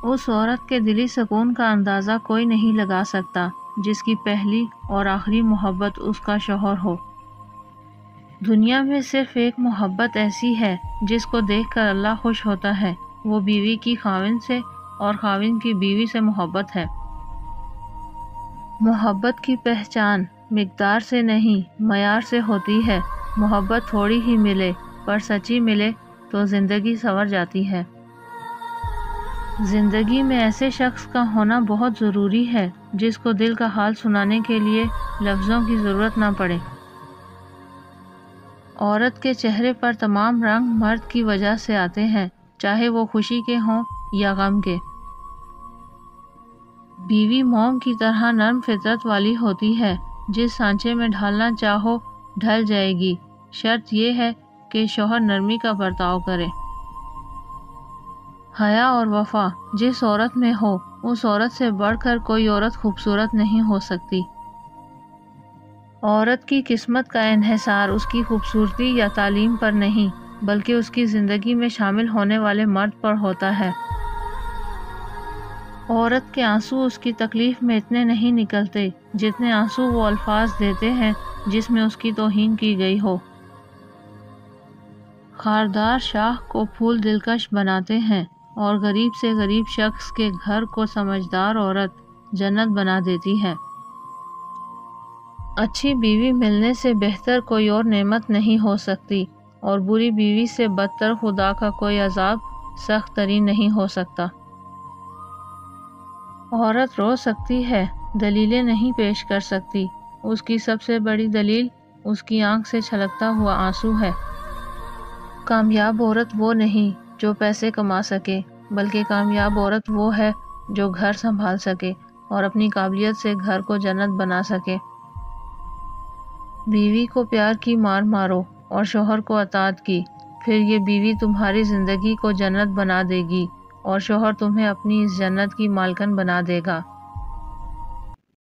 اس عورت کے دلی سکون کا اندازہ کوئی نہیں لگا سکتا جس کی پہلی اور آخری محبت اس کا شوہر ہو۔ دنیا میں صرف ایک محبت ایسی ہے جس کو دیکھ کر اللہ خوش ہوتا ہے، وہ بیوی کی خاوند سے اور خاوند کی بیوی سے محبت ہے۔ محبت کی پہچان مقدار سے نہیں معیار سے ہوتی ہے۔ محبت تھوڑی ہی ملے پر سچی ملے تو زندگی سنور جاتی ہے۔ زندگی میں ایسے شخص کا ہونا بہت ضروری ہے جس کو دل کا حال سنانے کے لیے لفظوں کی ضرورت نہ پڑے۔ عورت کے چہرے پر تمام رنگ مرد کی وجہ سے آتے ہیں، چاہے وہ خوشی کے ہوں یا غم کے۔ بیوی موم کی طرح نرم فطرت والی ہوتی ہے، جس سانچے میں ڈھالنا چاہو ڈھل جائے گی، شرط یہ ہے کہ شوہر نرمی کا برتاؤ کرے۔ حیا اور وفا جس عورت میں ہو، اس عورت سے بڑھ کر کوئی عورت خوبصورت نہیں ہو سکتی۔ عورت کی قسمت کا انحصار اس کی خوبصورتی یا تعلیم پر نہیں، بلکہ اس کی زندگی میں شامل ہونے والے مرد پر ہوتا ہے۔ عورت کے آنسو اس کی تکلیف میں اتنے نہیں نکلتے جتنے آنسو وہ الفاظ دیتے ہیں جس میں اس کی توہین کی گئی ہو۔ خاردار شاخ کو پھول دلکش بناتے ہیں اور غریب سے غریب شخص کے گھر کو سمجھدار عورت جنت بنا دیتی ہے۔ اچھی بیوی ملنے سے بہتر کوئی اور نعمت نہیں ہو سکتی، اور بری بیوی سے بدتر خدا کا کوئی عذاب سخت ترین نہیں ہو سکتا۔ عورت رو سکتی ہے، دلیلیں نہیں پیش کر سکتی۔ اس کی سب سے بڑی دلیل اس کی آنکھ سے چھلکتا ہوا آنسو ہے۔ کامیاب عورت وہ نہیں جو پیسے کما سکے، بلکہ کامیاب عورت وہ ہے جو گھر سنبھال سکے اور اپنی قابلیت سے گھر کو جنت بنا سکے۔ بیوی کو پیار کی مار مارو اور شوہر کو اطاعت کی، پھر یہ بیوی تمہاری زندگی کو جنت بنا دے گی اور شوہر تمہیں اپنی اس جنت کی مالکن بنا دے گا۔